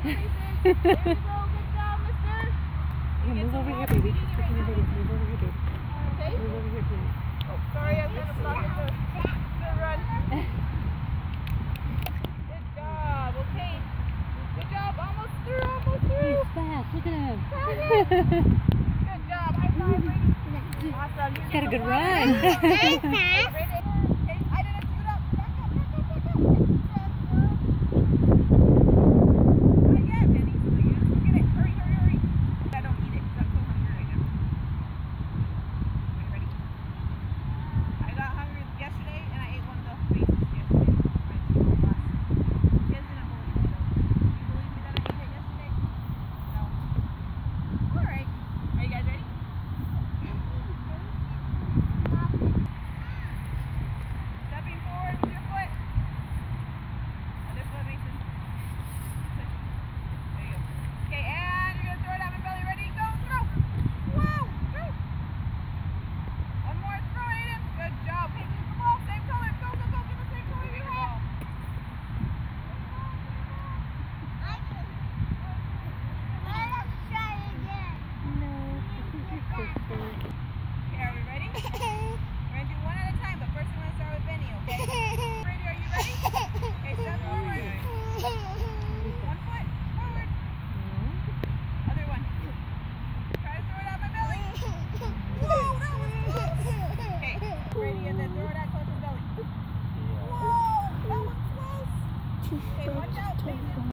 There you go. Good job, mister. Yeah, move over here, baby. Just put your baby. Move over here, baby. Okay. Move over here, please. Oh, sorry, I'm going to block the run. Good job. Okay. Good job. Almost through. Almost through. He's fast. Look at him. Good job. High five, Brady. Awesome. Got a good run. Okay, are we ready?